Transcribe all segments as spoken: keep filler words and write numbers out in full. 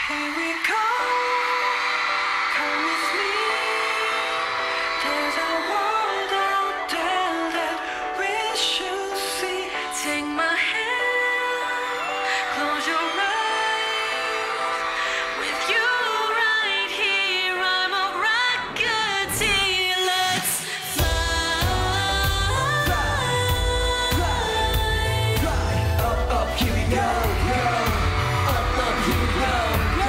Here we go, come with me. There's a world out there that we should see. Take my hand, close your eyes. With you right here, I'm a rocketee. Let's fly. Fly, fly, up, up, here we go, go. Up, up, here we go, go.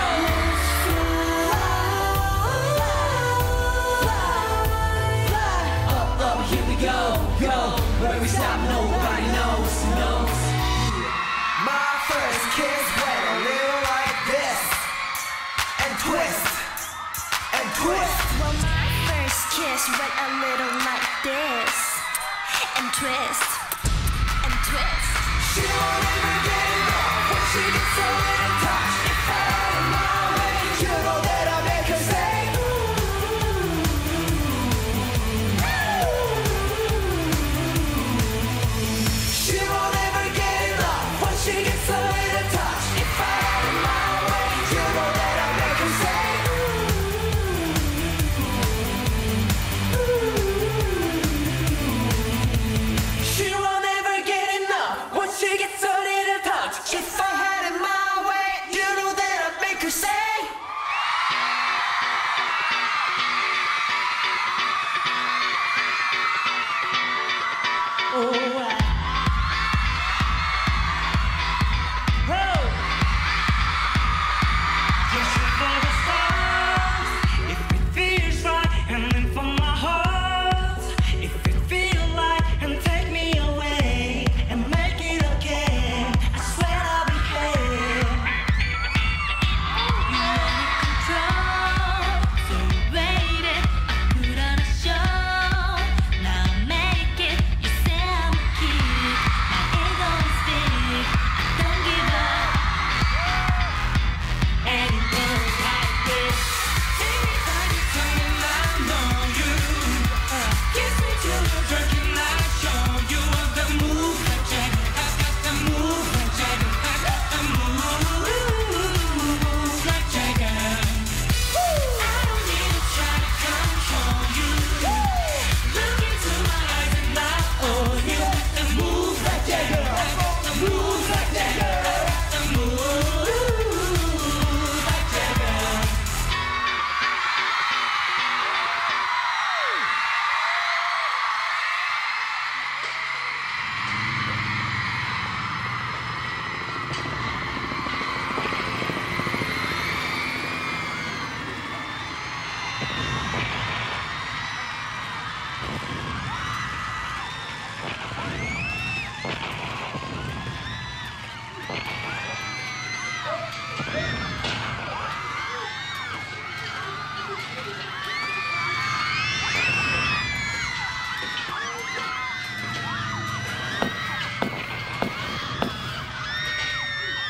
Up, up, here we go, go. Where we stop, nobody knows, knows. My first kiss went a little like this, and twist, and twist. Well, my first kiss went a little like this, and twist, and twist. She won't ever get enough when she gets so in a touch. If I had it my way, you know that I make her say she won't ever get enough when she gets so in a touch. If I had it my way, you know that I make her say she won't ever get enough when she gets so in a touch. If I had it my way, you know that I'd make her say Oh, I just shoot for the stars. If it feels right, and then for my heart. If it feels like, and take me away, and make it okay. I swear I'll be here. You let me control, so you waited. I put on a show, now I make it. You say I'm a kid, my ego is big. I don't give up, and it goes like this. Anytime you turn and I know you. Kiss me till you're drinking, I show you of the move like Jagger. I got the move like Jagger. I got the move like Jagger. I don't need to try to control you. Look into my eyes and I own you. The move like Jagger. I got the move like Jagger. I got the move like Jagger.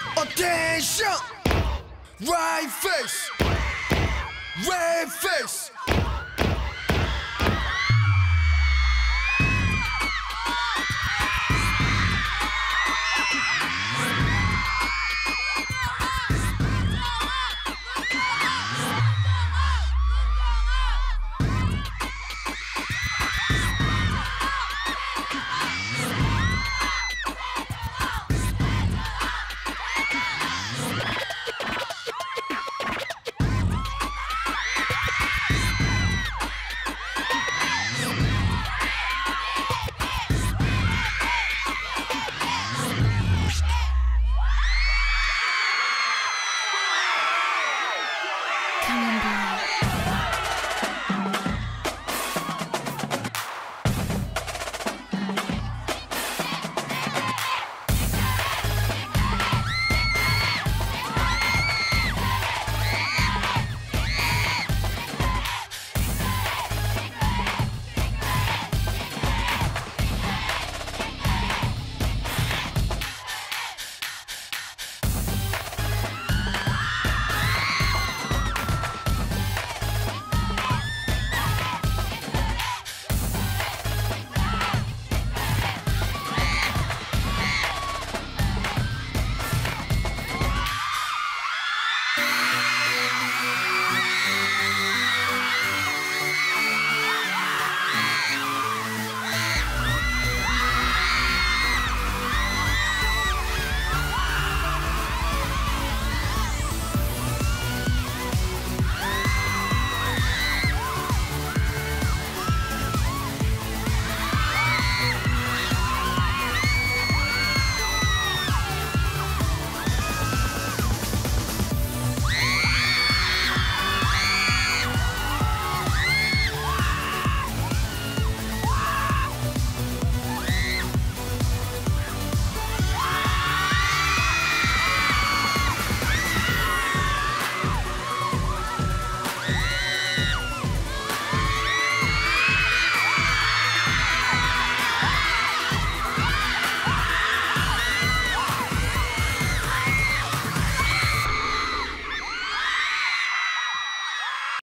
Attention! Right face, red face.